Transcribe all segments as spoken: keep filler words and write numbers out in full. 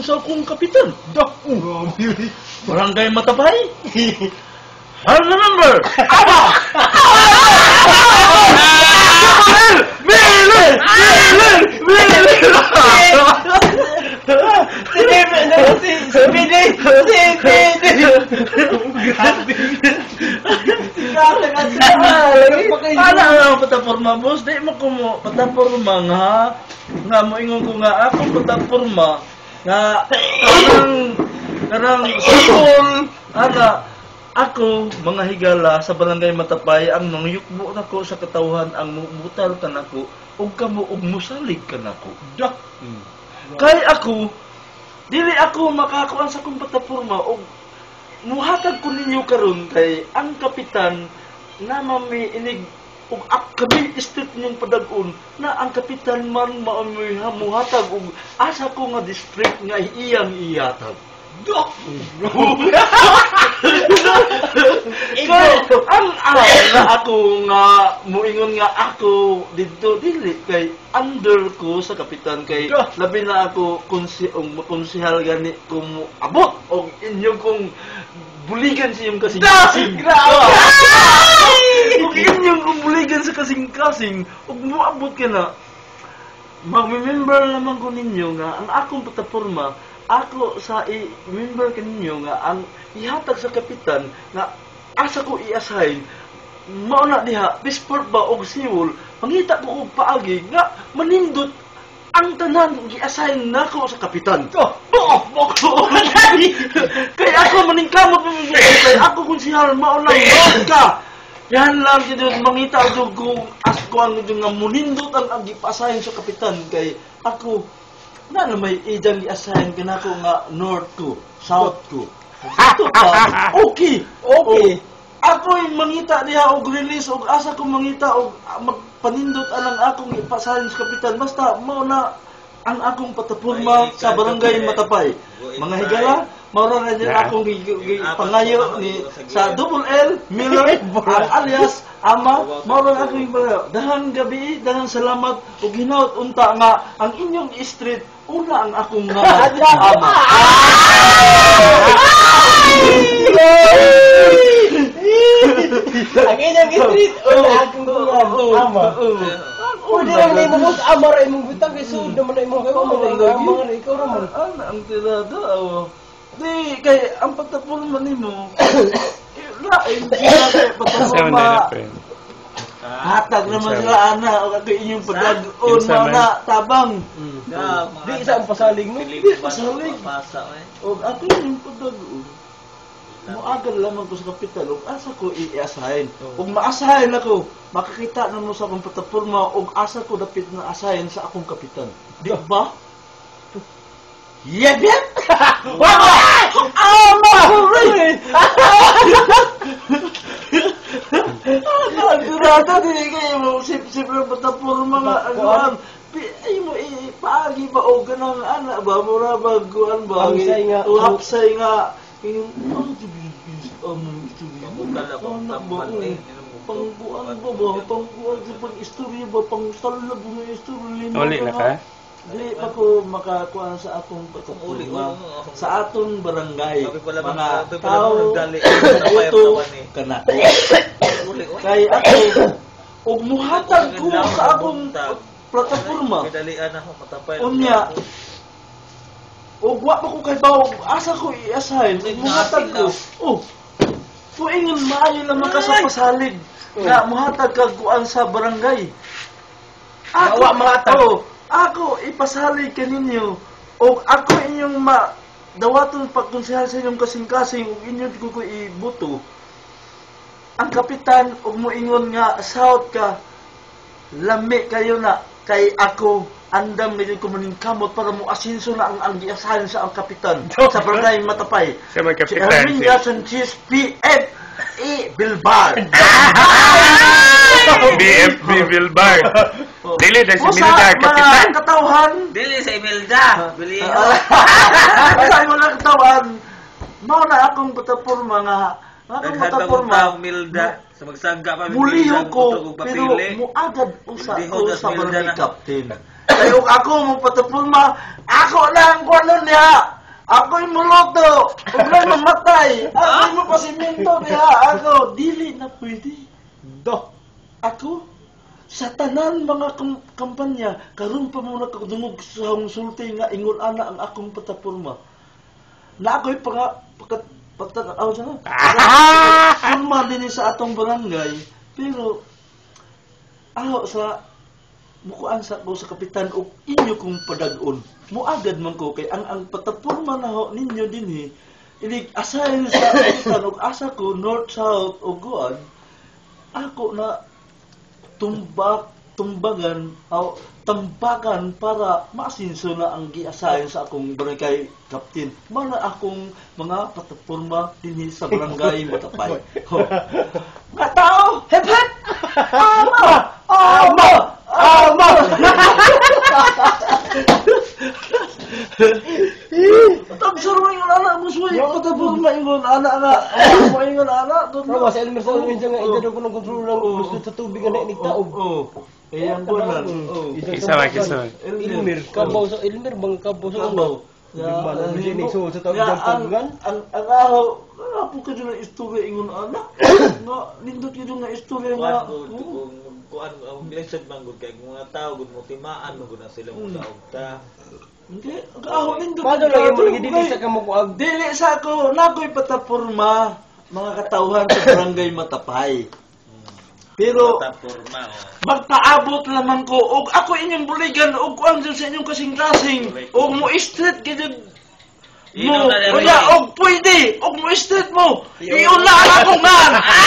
sa akong kapitan. Dah. Oh, Barangay Matapay. I remember. Aba! Miller! Miller! Miller! Si David na si si Bidi! Si Bidi! Grabe! Grabe ka siya! Paano ang pataporma, boss? Di mo ko mo pataporma nga. Nga mo ingon ko nga ako pataporma. Nga karang karang school. Ana, ako, mga higala sa Barangay Matapay, ang nangyukbo na ko sa katawhan, ang mutal ka na ko, o kamo, o musalig ka na ko. Dah! Hmm. Kay ako, dili ako makakuan sa kong patapurma, o muhatag ko ninyo karon kay ang kapitan na mami inig, o ak kami street niyong padagon, na ang kapitan man maamoy muhatag, o asa ko nga district nga iyang iyatag. Dah! Ikaw, ang araw na ako nga, muingon nga ako dito, dili, kay under ko sa kapitan, kay labi na ako konsi, um, konsihal gani kung abot, o inyong kong buligan sa iyong kasing-kasing. Grabe! Kung inyong kong buligan sa kasing-kasing, o muabot ka na, mag-remember naman ko ninyo nga, ang akong pataporma, ako sa i-member kaninyo nga ang ihatag sa kapitan nga asa ko i-assign mao na diha Bisport ba og Seoul mangita ko og paagi nga manindot ang tanan gi-assign nako sa kapitan. Oh, oh, oh, kay ako maningkamot kay ako konsehal mao lang ka. Yan lang gid mangita og kung as ko ang nga munindot ang gi-assign sa kapitan kay ako na na may ijang i-assign ka na ko nga north ko, south ko. Ito pa, okay, okay. Ako'y mangita diha og release og asa ko mangita og magpanindot anang akong ipasahin sa kapitan. Basta mao na ang akong patapurma sa Barangay Matapay. Mga higala, mao na din akong pangayo ni sa Double L Miller ang alias Ama, mao na akong pangayo. Dahang gabi, dahang salamat ug hinaut unta nga ang inyong street una ang akong nga ama. Ang inyong street una akong nga ama. Pwede naman na imong amar ay mong butang kay sud naman ay mong kayo mga mga ikaw raman. Ano ang tirada aw. Di kay ang pagtapon man nimo. Lain sila kay pagtapon. Hatag naman sila ana o kay inyong padag-on na tabang. Di isa ang pasalig mo. Di pasalig. O ako yung padag-on. Muagal lamang ko sa kapital ug asa ko i-assign. Ug ma-assign ako, makakita na mo sa akong plataporma ug asa ko dapit na assign sa akong kapitan. Di ba? Yeah, yeah. Wow! Ama! Durata din kayo mo sip-sip ng plataporma nga ano. Ay mo ipaagi ba o ganang ana ba mura ba guan ba? Hapsay nga. Hapsay nga. Yung ano to bibis um ito Pangbuan ba ba? pangbuan ba ba pangbuan sa pang-istorya ba pang-salab ng istorya Uli na ka? Dili pa ko makakuha sa atong pagkakulma sa atong barangay mga tao ito kana kay ako ug muhatag ko sa akong plataporma unya o wa pa ko kay bawog asa ko i-assign muhatag ko oh tuingon maayo naman ka sa pasalig na muhatag ka kuan sa barangay ako mahatag oh, ako ipasalig kaninyo o ako inyong ma dawaton pagkonsehal sa inyong kasing-kasing ug inyo ko ko ibuto ang kapitan ug moingon nga south ka lami kayo na kay ako andam medyo ko maningkamot para mo asenso na ang ang giasahan sa ang kapitan sa Barangay Matapay. Siya may kapitan. Erwin Sanchez P F E Bilbar. B F B Bilbar. Dili na si Milda kapitan. Katawhan. Dili sa Imelda. Bili. Sa mga katawhan. Mao na akong plataporma nga Akong Daghan plataporma. bagong taong milda. Sa magsangga pa Muliho ko, ug pero papili. mo agad usa Hindi ko ho, das sa milda barangay na. captain. Kayo ako mo plataporma, ako na ang kuno niya. Ako'y muluto. Huwag lang mamatay. Ako'y mo pasiminto niya. Ako, dili na pwede. Do. Ako, sa tanan mga kam kampanya, karon pa muna ko dungog sa sulti nga ingon ana ang akong plataporma. Na ako'y panga pakat patanaw sa na. Forma din sa atong barangay, pero aho sa mukuan sa ko sa kapitan og inyo kong padag-on. Muagad man ko kay ang ang plataporma na ho ninyo dinhi ilig assign sa kapitan og asa ko north south og guad. Ako na tumbak tumbagan o tambakan para maasinso na ang gi-assign sa akong barangay captain. Mana akong mga plataporma dinhi sa barangay Matapay. Ho. Nga tao, hep hep. Ama, ama, ama. Tag saro ingon ana mo suway plataporma ingon ana nga. Mo ingon ana. Pero sa Elmer sa minsan nga ito ko ng kontrol ng gusto sa tubig nga ni tao. Oo. Ayan ko lang. Oo. Isa ba, isa ba? Elmer, kabaw sa Elmer bang kabaw sa ano? Yung mana mo siya nagsuot sa tawag ng paggan? Ang ang araw, apo ka dyan na istorya ingon ana. Nga, nindot ka dyan na istorya nga. Kuan gud kung kuan ang bilisod man gud kay mga tao gud mo timaan mo gud na sila mo sa ogta. Hindi, ang araw nindot. Paano lang yung mga dili sa kamukuag? Dili sa ako, nako'y plataporma, mga katauhan sa barangay Matapay. Pero, Plataporma oh. magpaabot lamang ko og ako inyong buligan og kuan dyan sa inyong kasing-kasing og mo street gid Ino mo na dali. wala og pwede og mo street mo iuna ako man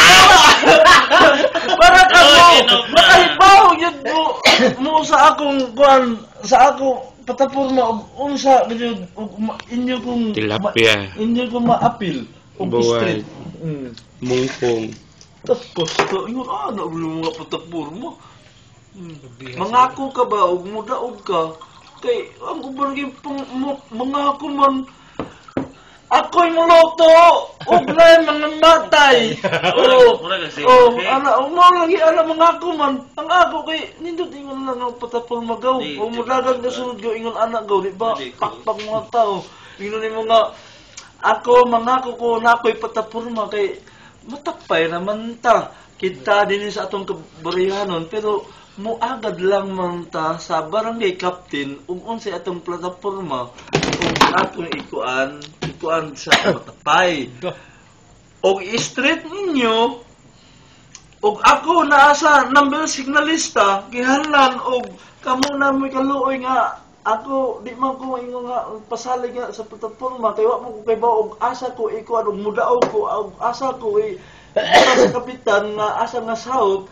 para ka mo Ino na. makahibaw yun mo mo sa akong kuan sa akong plataporma og unsa gid og ma- inyo kong Tilapia. ma- inyo kong maapil og Buway. street. Mm. Mungkong. Tapos, ito, yun, ah, nabuli mga plataporma. Hmm. Mangako ka ba, o mudaog ka, kay, ang ubaragin pang, mangako man, ako'y muluto, huwag na yung mga matay. Oo, Mura kasi, oo, okay. ana, o mo lagi, ana, mangako man, ang ako kay, nindot ingon lang ang plataporma gaw, Di, o di, mudagang di, nasunod gaw, ingon anak gaw, di ba, Di, ko. pakpak mga tao, ingon ni mga, ako, mangako ko, na ako'y plataporma, kay, matapay naman ta. Kita din sa atong kabarihanon, pero muagad lang man ta sa barangay captain ug unsay atong plataporma ug atong ikuan, ikuan sa Matapay. Og i-street ninyo ug ako naa sa number signalista gihanlan og kamo na may kaluoy nga ako di man ko ingon nga pasalig nga sa plataporma kay wa mo ko kay ba og asa ko ikuan og mudaog ko og asa ko i sa kapitan nga asa nga sahot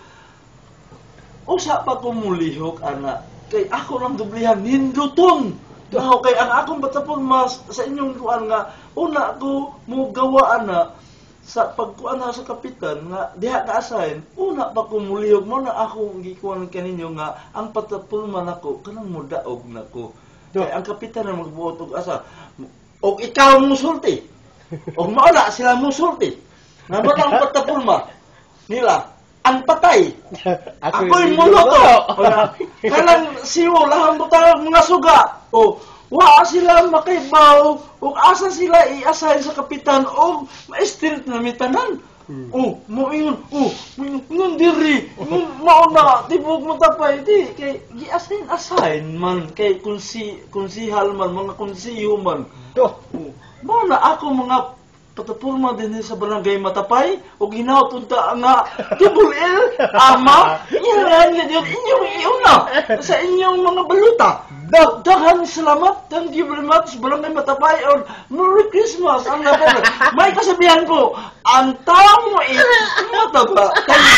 usa pa ko mulihok ana kay ako lang dublihan hinduton Now, kay ang akong plataporma sa inyong kuan nga una ko mo gawa ana sa pagkuan na sa kapitan nga diha ka assign una pa ko mulihog mo na ako gikuan kaninyo nga ang plataporma nako kanang mudaog nako kay ang kapitan na magbuot og asa og ikaw mo sulti og mauna sila mo sulti nga mo ang plataporma nila ang patay ako'y muluto kanang siwo lahang butang mga suga o wa sila makibaw ug asa sila i-assign sa kapitan og ma-street na mitanan. Mm. Oh, mo ingon, oh, ngun diri, ngun mauna tibok Matapay di kay gi-assign assign man kay kunsi kunsihal man mga kunsiyo man. Do, oh, mo na ako mga plataporma din sa barangay Matapay ug hinaut unta nga Double ama yan yan inyong iuna sa inyong mga baluta. Dagdagan salamat. Thank you very much. Barangay Matapay or Merry Christmas. Ang napag. May kasabihan ko, ang taong mo is mataba. Thank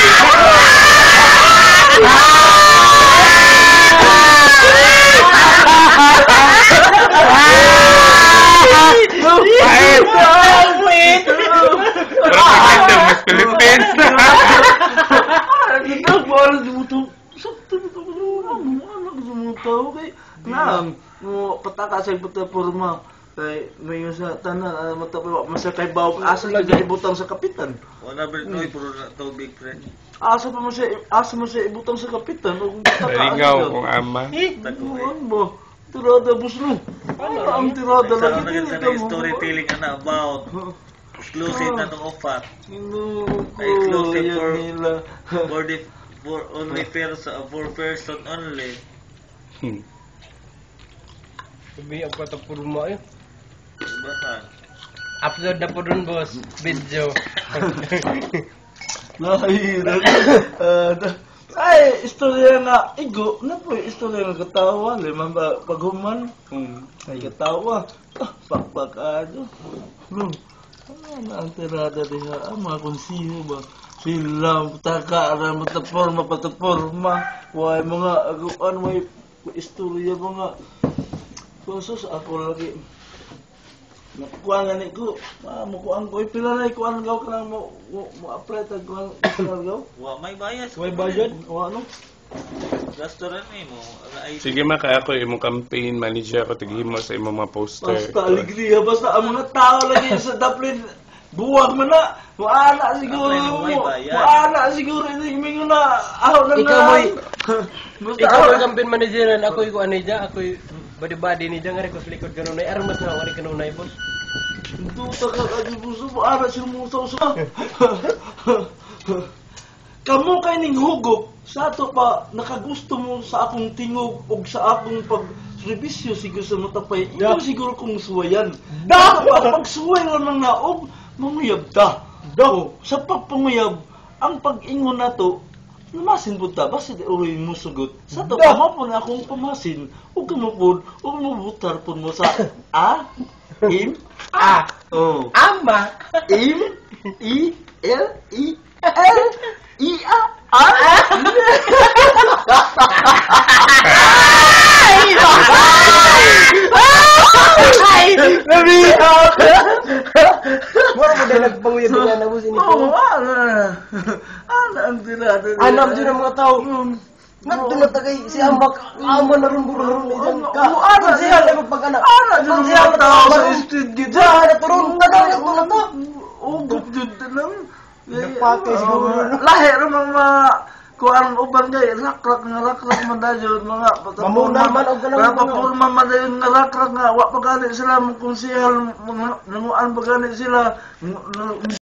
you. Pahit. Pero pagkita, mas Philippines. Kita baru dumutup. Sakto dito ko anak dumutup kay nang mo pataka sa plataporma. Kay may sa tanan uh, matapo masa kay bawog asa lagi ibutang sa kapitan. Wala ba no puro na tubig friend. Asa pa mo siya asa mo siya ibutang sa kapitan ug Nalingaw kung ama. Ano mo? Tirada buslo. Ano ang tirada Sa lagi naging sa dili ka storytelling ana about exclusive na tong offer. No, Exclusive yan for- nila. For the for only person for person only. Hmm. Sabi ang patapurma eh. Bahan. Upload na po dun, boss. Video. Nahirap. Ah, ay, istorya nga, igo, na po, istorya nga katawa, limang ba, paghuman, Hmm. ay katawa, ah, pakpak, ano, no, ano na ang tirada diha, ah, mga konsiho ba, sila, taka, na mataporma, pataporma, way mga, aguan, way, istorya mga, kusos, ako lagi, nakuha nga ni ko, ah, mukuhaan ko, pila na ikuhaan gaw ka lang mo, mo, mo apply tag kuhaan gaw, Wa may bias. may budget, o ano, Gasto rin eh mo. Ay, Sige maka ako imong campaign manager ako tighimo sa imong mga poster. basta alegria, basta ang mga tao lagi sa Dublin, buwag mo na, maana siguro Dublin, mo, may bayan. maana siguro, hindi mo na, aho na Ikaw na, mo'y- basta Ikaw aho ang campaign manager, ako yung ano niya, ako yung body-body ni Jang, ko sa likod ganun ay armas na wari ganun ay boss. Duta ka kagi puso mo, ara siya mo sa usa. Kamu kay ning hugok, sa ato pa, nakagusto mo sa akong tingog o sa akong pag-servisyo siguro sa matapay, ikaw siguro kong suwayan. Da! Pag-suway lang na og manguyab da. Da! Sa pagpanguyab, ang pag-ingon na to, namasin po ta, basta di uloy mo sugot. Sa to, kama po na akong pamasin, huwag ka mo po, huwag mo butar po mo sa A, im, Ah! oh, Ama! im, I, L, I, L, I, A, R, Ay! Nabiyak! Mura mo dahil nagpanguyab niya na boss ini oh, ko. ana, ana ang tirada. Anam dyan ang mga tao. Nagtunatagay si Ama, Ama na rin buro-buro ni Jang ka. Oo, ana Kung siya na magpagana. Ana dyan ang mga tao sa street gito. Diyan, naturong na daw yung tulata. Ugop dyan lang. Nagpakay siguro. Lahi rin mga kuan uban kay rakrak nga rakrak man dayon mga Mamuna man og ganang mga papurma man dayon nga rakrak nga wa pa gani sila kung siyal nanguan pa gani sila